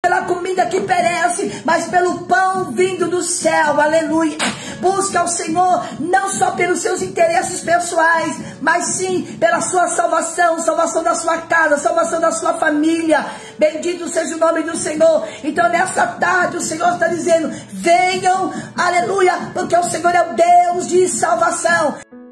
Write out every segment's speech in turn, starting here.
pela comida que perece, mas pelo pão vindo do céu, aleluia. Busque ao Senhor, não só pelos seus interesses pessoais, mas sim pela sua salvação, salvação da sua casa, salvação da sua família. Bendito seja o nome do Senhor. Então nessa tarde o Senhor está dizendo, venham, aleluia, porque o Senhor é o Deus de salvação.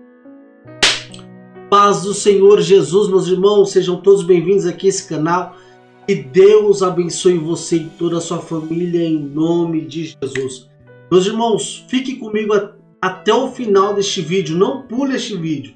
Paz do Senhor Jesus, meus irmãos, sejam todos bem-vindos aqui a esse canal. Que Deus abençoe você e toda a sua família em nome de Jesus. Meus irmãos, fique comigo até o final deste vídeo, não pule este vídeo.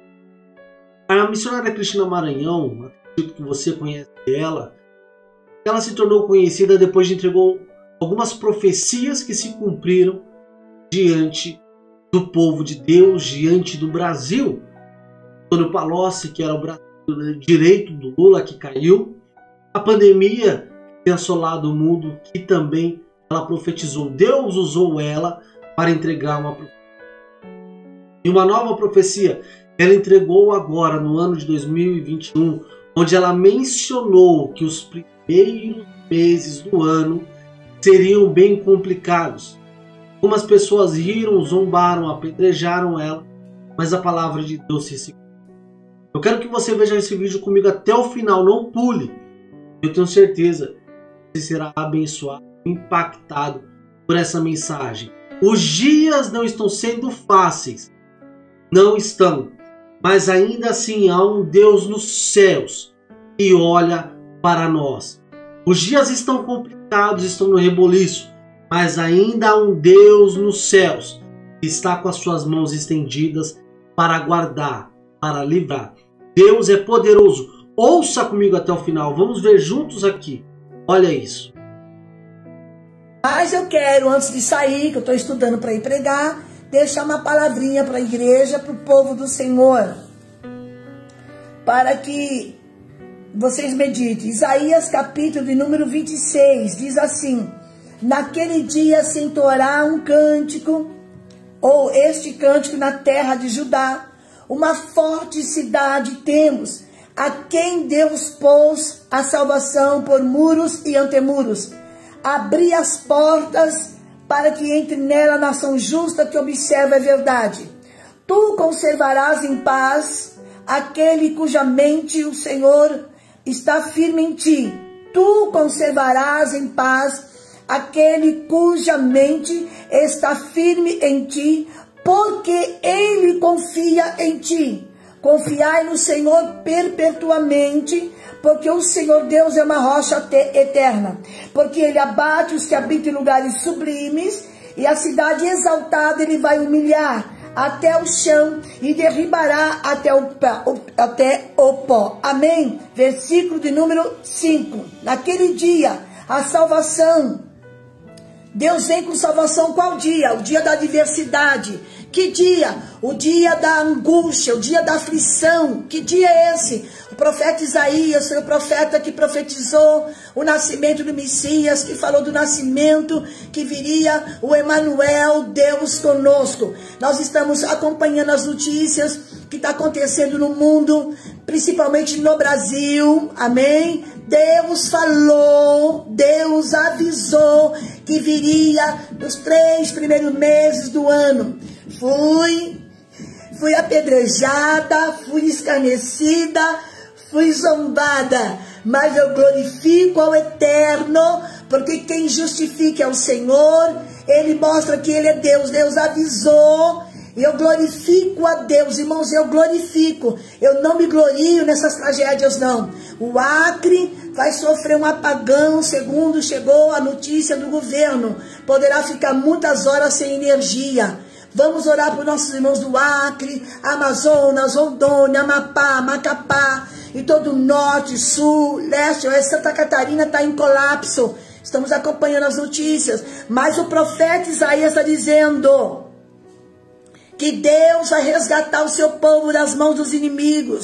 A missionária Cristina Maranhão, acredito que você conhece ela se tornou conhecida depois de entregou algumas profecias que se cumpriram diante do povo de Deus, diante do Brasil. Antônio Palocci, que era o braço direito do Lula, que caiu. A pandemia que tem assolado o mundo, que também ela profetizou. Deus usou ela para entregar uma profecia. E uma nova profecia ela entregou agora, no ano de 2021, onde ela mencionou que os primeiros meses do ano seriam bem complicados. Algumas pessoas riram, zombaram, apedrejaram ela, mas a palavra de Deus se seguiu. Eu quero que você veja esse vídeo comigo até o final, não pule. Eu tenho certeza que você será abençoado, impactado por essa mensagem. Os dias não estão sendo fáceis, não estão, mas ainda assim há um Deus nos céus que olha para nós. Os dias estão complicados, estão no reboliço, mas ainda há um Deus nos céus que está com as suas mãos estendidas para guardar, para livrar. Deus é poderoso. Ouça comigo até o final. Vamos ver juntos aqui. Olha isso. Mas eu quero, antes de sair, que eu estou estudando para ir pregar, deixar uma palavrinha para a igreja, para o povo do Senhor. Para que vocês meditem. Isaías capítulo de número 26 diz assim: naquele dia se entoará um cântico, ou este cântico na terra de Judá. Uma forte cidade temos, a quem Deus pôs a salvação por muros e antemuros. Abri as portas para que entre nela a nação justa que observa a verdade. Tu conservarás em paz aquele cuja mente o Senhor está firme em ti. Tu conservarás em paz aquele cuja mente está firme em ti, porque ele confia em ti. Confiai no Senhor perpetuamente, porque o Senhor Deus é uma rocha eterna. Porque ele abate os que habitam em lugares sublimes, e a cidade exaltada ele vai humilhar até o chão e derribará até o pó. Amém? Versículo de número 5. Naquele dia, a salvação. Deus vem com salvação qual dia? O dia da adversidade. Que dia? O dia da angústia, o dia da aflição. Que dia é esse? O profeta Isaías foi o profeta que profetizou o nascimento do Messias, que falou do nascimento, que viria o Emanuel, Deus conosco. Nós estamos acompanhando as notícias que está acontecendo no mundo, principalmente no Brasil, amém? Deus falou, Deus avisou que viria nos 3 primeiros meses do ano. Fui apedrejada, fui escarnecida, fui zombada, mas eu glorifico ao Eterno, porque quem justifica é o Senhor. Ele mostra que Ele é Deus, Deus avisou. Eu glorifico a Deus, irmãos, eu glorifico. Eu não me glorio nessas tragédias, não. O Acre vai sofrer um apagão, segundo chegou a notícia do governo. Poderá ficar muitas horas sem energia. Vamos orar por nossos irmãos do Acre, Amazonas, Rondônia, Amapá, Macapá, e todo o norte, sul, leste, oeste. Santa Catarina está em colapso. Estamos acompanhando as notícias. Mas o profeta Isaías está dizendo que Deus vai resgatar o seu povo das mãos dos inimigos.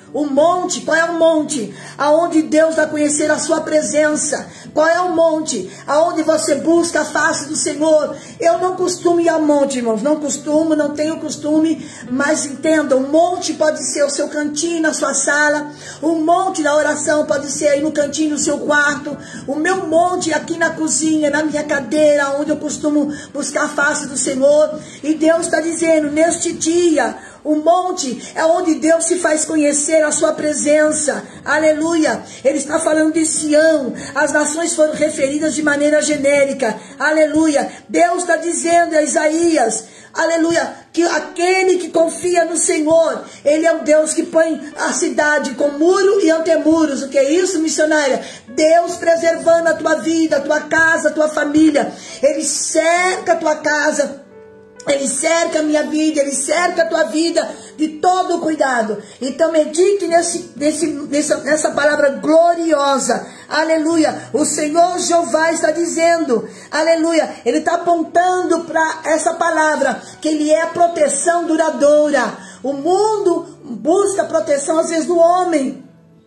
O monte, qual é o monte? Aonde Deus vai conhecer a sua presença. Qual é o monte? Aonde você busca a face do Senhor. Eu não costumo ir ao monte, irmãos. Não costumo, não tenho costume. Mas entenda, o monte pode ser o seu cantinho na sua sala. O monte da oração pode ser aí no cantinho do seu quarto. O meu monte aqui na cozinha, na minha cadeira, onde eu costumo buscar a face do Senhor. E Deus está dizendo, neste dia, o monte é onde Deus se faz conhecer a sua presença. Aleluia. Ele está falando de Sião. As nações foram referidas de maneira genérica. Aleluia. Deus está dizendo a Isaías, aleluia, que aquele que confia no Senhor, Ele é um Deus que põe a cidade com muro e antemuros. O que é isso, missionária? Deus preservando a tua vida, a tua casa, a tua família. Ele cerca a tua casa. Ele cerca a minha vida, Ele cerca a tua vida de todo o cuidado. Então medite nessa palavra gloriosa. Aleluia. O Senhor Jeová está dizendo, aleluia, Ele está apontando para essa palavra, que Ele é a proteção duradoura. O mundo busca proteção às vezes do homem,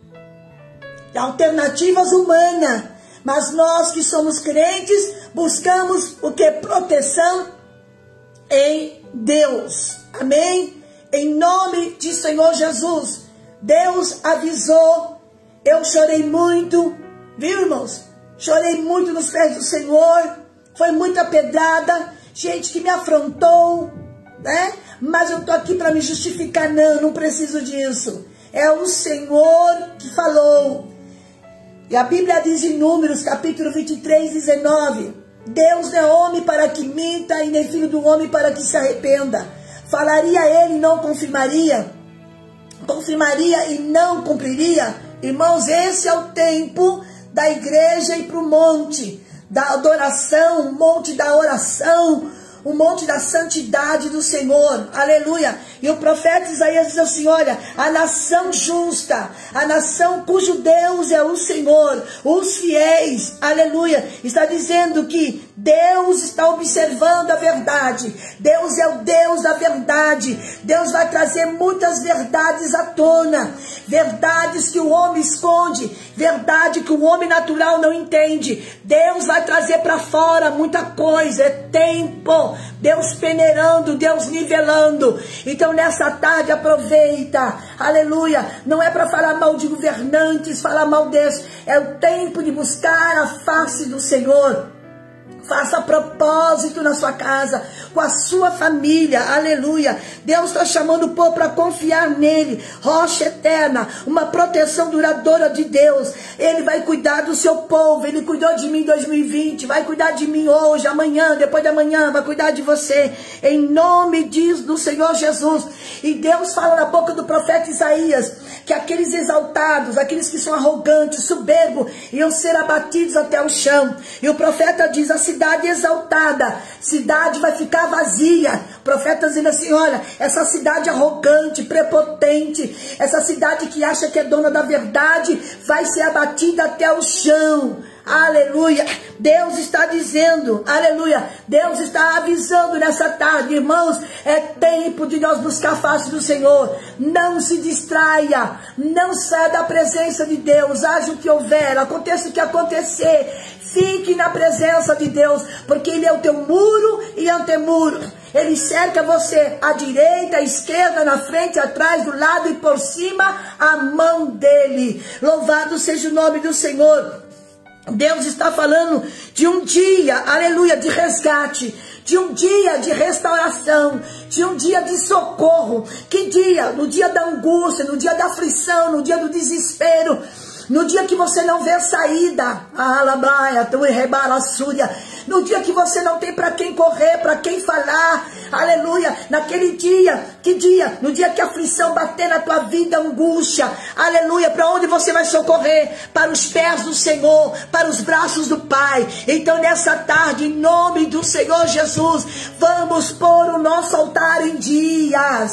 alternativas humanas. Mas nós que somos crentes, buscamos o que? Proteção em Deus. Amém? Em nome de Senhor Jesus. Deus avisou. Eu chorei muito, viu, irmãos? Chorei muito nos pés do Senhor. Foi muita pedrada, gente que me afrontou, né? Mas eu tô aqui para me justificar. Não preciso disso. É o Senhor que falou. E a Bíblia diz em Números, capítulo 23, 19: Deus não é homem para que minta, e nem filho do homem para que se arrependa. Falaria ele e não confirmaria? Confirmaria e não cumpriria? Irmãos, esse é o tempo da igreja ir para o monte da adoração, o monte da oração, o monte da santidade do Senhor. Aleluia. E o profeta Isaías diz assim, olha, a nação justa, a nação cujo Deus é o Senhor, os fiéis, aleluia, está dizendo que Deus está observando a verdade. Deus é o Deus da verdade. Deus vai trazer muitas verdades à tona, verdades que o homem esconde, verdade que o homem natural não entende. Deus vai trazer para fora muita coisa. É tempo, Deus peneirando, Deus nivelando. Então nessa tarde aproveita, aleluia. Não é para falar mal de governantes, falar mal deles. É o tempo de buscar a face do Senhor. Faça propósito na sua casa, com a sua família, aleluia. Deus está chamando o povo para confiar nele, rocha eterna, uma proteção duradoura de Deus. Ele vai cuidar do seu povo. Ele cuidou de mim em 2020, vai cuidar de mim hoje, amanhã, depois de amanhã, vai cuidar de você, em nome do Senhor Jesus. E Deus fala na boca do profeta Isaías, que aqueles exaltados, aqueles que são arrogantes, soberbos, iam ser abatidos até o chão. E o profeta diz, a cidade exaltada, cidade vai ficar vazia. O profeta dizendo assim, olha, essa cidade arrogante, prepotente, essa cidade que acha que é dona da verdade, vai ser abatida até o chão. Aleluia. Deus está dizendo, aleluia, Deus está avisando nessa tarde, irmãos, é tempo de nós buscar a face do Senhor. Não se distraia, não saia da presença de Deus, haja o que houver, aconteça o que acontecer, fique na presença de Deus, porque Ele é o teu muro e antemuro. Ele cerca você à direita, à esquerda, na frente, atrás, do lado e por cima, a mão dele. Louvado seja o nome do Senhor. Deus está falando de um dia, aleluia, de resgate, de um dia de restauração, de um dia de socorro. Que dia? No dia da angústia, no dia da aflição, no dia do desespero, no dia que você não vê saída, no dia que você não tem para quem correr, para quem falar, aleluia, naquele dia, que dia? No dia que a aflição bater na tua vida, angústia, aleluia, para onde você vai socorrer? Para os pés do Senhor, para os braços do Pai. Então nessa tarde, em nome do Senhor Jesus, vamos pôr o nosso altar em dias.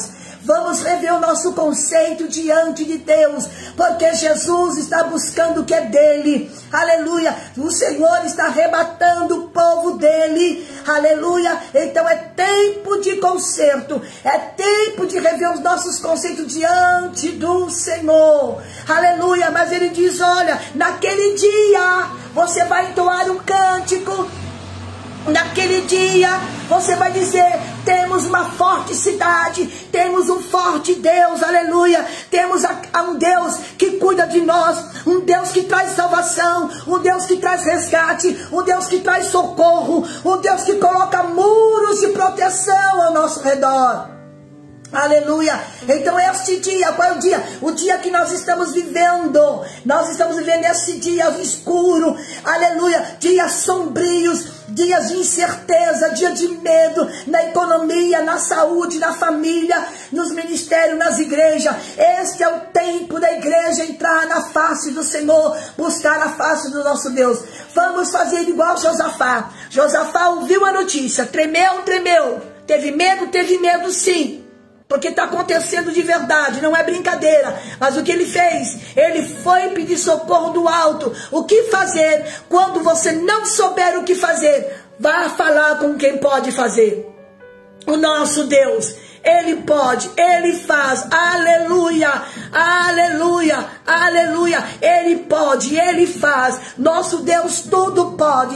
Vamos rever o nosso conceito diante de Deus, porque Jesus está buscando o que é dele. Aleluia. O Senhor está arrebatando o povo dele. Aleluia. Então é tempo de conserto. É tempo de rever os nossos conceitos diante do Senhor. Aleluia. Mas ele diz, olha, naquele dia você vai entoar um cântico. Naquele dia você vai dizer, temos uma forte cidade, temos um forte Deus, aleluia, temos um Deus que cuida de nós, um Deus que traz salvação, um Deus que traz resgate, um Deus que traz socorro, um Deus que coloca muros de proteção ao nosso redor. Aleluia. Então este dia, qual é o dia? O dia que nós estamos vivendo. Nós estamos vivendo esse dia escuro. Aleluia. Dias sombrios, dias de incerteza, dia de medo na economia, na saúde, na família, nos ministérios, nas igrejas. Este é o tempo da igreja entrar na face do Senhor, buscar a face do nosso Deus. Vamos fazer igual Josafá. Josafá ouviu a notícia, tremeu, tremeu. Teve medo sim. Porque está acontecendo de verdade, não é brincadeira. Mas o que ele fez? Ele foi pedir socorro do alto. O que fazer quando você não souber o que fazer? Vá falar com quem pode fazer. O nosso Deus, Ele pode, Ele faz, aleluia, aleluia, aleluia. Ele pode, Ele faz. Nosso Deus tudo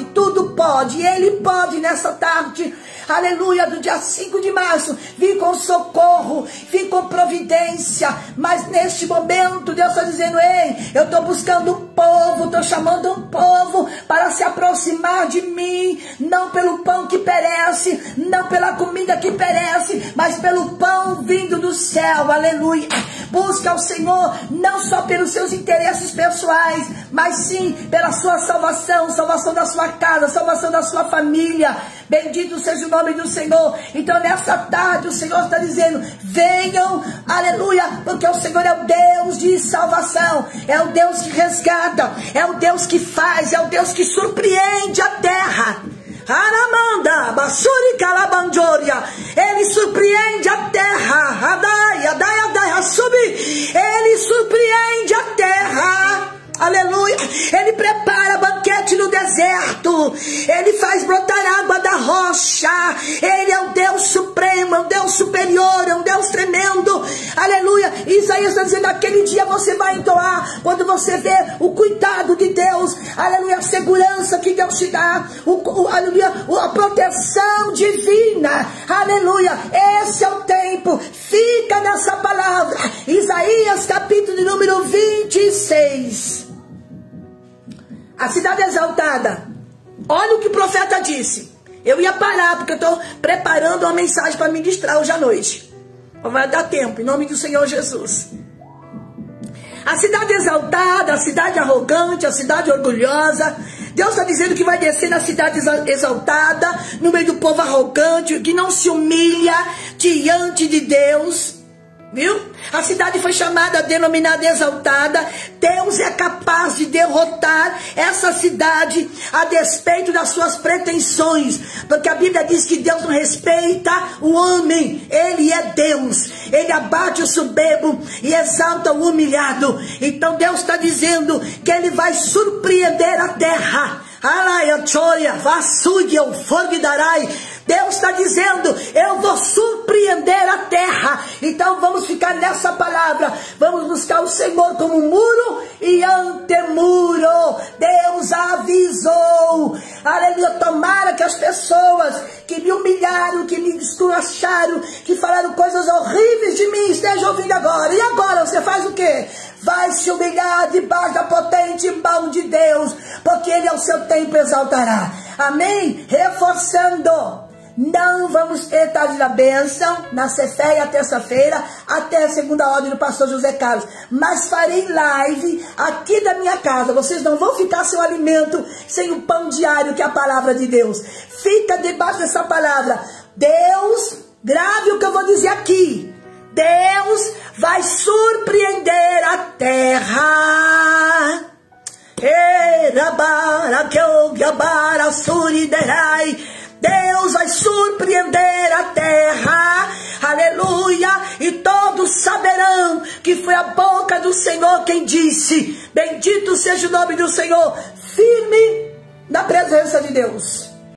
pode, Ele pode nessa tarde. Aleluia, do dia 5 de março, vim com socorro, vim com providência, mas neste momento Deus está dizendo, ei, eu estou buscando um povo, estou chamando um povo para se aproximar de mim, não pelo pão que perece, não pela comida que perece, mas pelo pão vindo do céu, aleluia. Busca o Senhor, não só pelos seus interesses pessoais, mas sim pela sua salvação, salvação da sua casa, salvação da sua família. Bendito seja o nome do Senhor. Então nessa tarde o Senhor está dizendo, venham, aleluia, porque o Senhor é o Deus de salvação, é o Deus que resgata, é o Deus que faz, é o Deus que surpreende a terra. Aramanda, Basuri Calabanjoria, Ele surpreende a terra. Adai, adai, adai, subi. Ele surpreende a terra. Aleluia. Ele prepara banquete no deserto. Ele faz brotar água da rocha. Ele é o Deus supremo, é um Deus superior, é um Deus tremendo. Aleluia. Isaías está dizendo, naquele dia você vai entoar, quando você vê o cuidado de Deus, aleluia, a segurança que Deus te dá, aleluia, a proteção divina, aleluia. Esse é o tempo. Fica nessa palavra. Isaías capítulo de número 26. A cidade exaltada. Olha o que o profeta disse. Eu ia parar porque eu estou preparando uma mensagem para ministrar hoje à noite. Vai dar tempo, em nome do Senhor Jesus. A cidade exaltada, a cidade arrogante, a cidade orgulhosa. Deus está dizendo que vai descer na cidade exaltada, no meio do povo arrogante, que não se humilha diante de Deus. Viu? A cidade foi chamada, denominada exaltada. Deus é capaz de derrotar essa cidade a despeito das suas pretensões, porque a Bíblia diz que Deus não respeita o homem. Ele é Deus, Ele abate o soberbo e exalta o humilhado. Então Deus está dizendo que Ele vai surpreender a terra. Deus está dizendo, eu vou surpreender a terra. Então vamos ficar nessa palavra. Vamos buscar o Senhor como muro e antemuro. Deus avisou. Aleluia. Tomara que as pessoas que me humilharam, que me esculacharam, que falaram coisas horríveis de mim, estejam ouvindo agora. E agora você faz o quê? Vai se humilhar debaixo da potente mão de Deus, porque Ele ao seu tempo exaltará. Amém? Reforçando, não vamos ter tarde da bênção na Ceféia, terça-feira, até a segunda ordem do pastor José Carlos. Mas farei live aqui da minha casa. Vocês não vão ficar sem o alimento, sem o pão diário, que é a palavra de Deus. Fica debaixo dessa palavra. Deus, grave o que eu vou dizer aqui. Deus vai surpreender a terra. Deus vai surpreender a terra. Aleluia. E todo que foi a boca do Senhor quem disse: bendito seja o nome do Senhor, firme na presença de Deus.